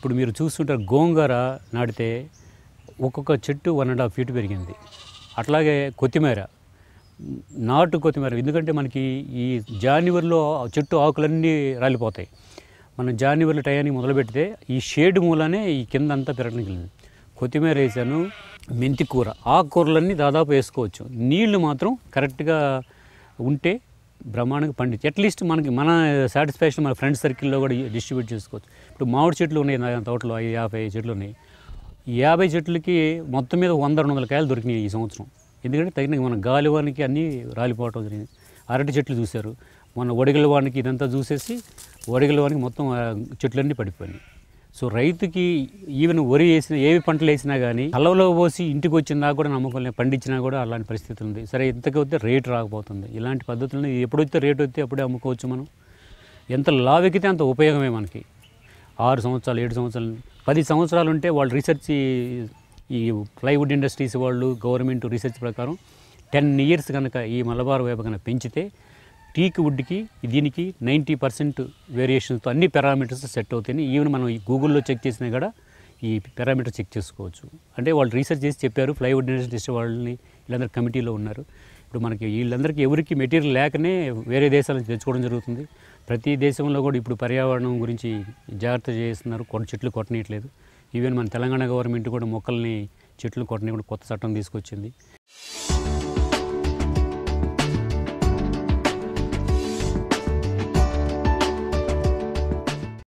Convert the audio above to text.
ఇప్పుడు మీరు చూస్తుంటారు గోంగూర నాటితే ఒక్కొక్క చెట్టు 1.5 ఫీట్ పెరిగింది. అట్లాగే కొత్తిమీర, నాటు కొత్తిమీర, ఎందుకంటే మనకి ఈ జాన్యువరిలో చెట్టు ఆకులన్నీ రాలిపోతాయి. మనం జాన్యువరి టయానికి మొదలుపెడితే ఈ షేడ్ మూలనే ఈ కింద అంతా పెరగడానికి. కొత్తిమీర వేసాను, మెంతి కూర, ఆకుకూరలన్నీ దాదాపు వేసుకోవచ్చు. నీళ్లు మాత్రం కరెక్ట్గా ఉంటే బ్రహ్మాండంగా పండించి అట్లీస్ట్ మనకి మన సాటిస్ఫాక్షన్ మన ఫ్రెండ్స్ సర్కిల్లో కూడా డిస్ట్రిబ్యూట్ చేసుకోవచ్చు. ఇప్పుడు మామిడి చెట్లు ఉన్నాయి నా తోటలో, 50 చెట్లు ఉన్నాయి. 50 చెట్లకి మొత్తం మీద 100-200 కాయలు దొరికినాయి ఈ సంవత్సరం. ఎందుకంటే తగిన మన గాలివానికి అన్నీ రాలిపోవటం జరిగింది. అరటి చెట్లు చూశారు, మన ఒడిగల వానికి ఇదంతా చూసేసి ఒడిగల వానికి మొత్తం చెట్లన్నీ పడిపోయినాయి. సో రైతుకి ఈవెన్ వరి వేసిన ఏవి పంటలు వేసినా కానీ కలవలో పోసి ఇంటికి వచ్చినా కూడా నమ్మకం పండించినా కూడా అలాంటి పరిస్థితి ఉంది. సరే ఇంతకు వస్తే రేటు రాకపోతుంది. ఇలాంటి పద్ధతులను ఎప్పుడైతే రేటు వస్తే అప్పుడే అమ్ముకోవచ్చు. మనం ఎంత లావెక్కితే అంత ఉపయోగమే మనకి. 6 సంవత్సరాలు 7 సంవత్సరాలు 10 సంవత్సరాలు ఉంటే వాళ్ళు రీసెర్చ్ ఈ ప్లైవుడ్ ఇండస్ట్రీస్ వాళ్ళు గవర్నమెంట్ రీసెర్చ్ ప్రకారం 10 ఇయర్స్ కనుక ఈ మలబార్ వేప కనుక పెంచితే టీక్ వుడ్కి దీనికి 90% వేరియేషన్స్తో అన్ని పారామీటర్స్ సెట్ అవుతాయి. ఈవెన్ మనం ఈ గూగుల్లో చెక్ చేసినా కూడా ఈ పారామీటర్ చెక్ చేసుకోవచ్చు. అంటే వాళ్ళు రీసెర్చ్ చేసి చెప్పారు. ప్లైవుడ్ ఇండస్ట్రీస్ వాళ్ళని వీళ్ళందరూ కమిటీలో ఉన్నారు. ఇప్పుడు మనకి వీళ్ళందరికీ ఎవరికి మెటీరియల్ లేకనే వేరే దేశాల నుంచి తెచ్చుకోవడం జరుగుతుంది. ప్రతి దేశంలో కూడా ఇప్పుడు పర్యావరణం గురించి జాగ్రత్త చేస్తున్నారు. చెట్లు కొట్టనీయట్లేదు. ఈవెన్ మన తెలంగాణ గవర్నమెంట్ కూడా మొక్కల్ని చెట్లు కొట్టని కూడా కొత్త చట్టం తీసుకొచ్చింది.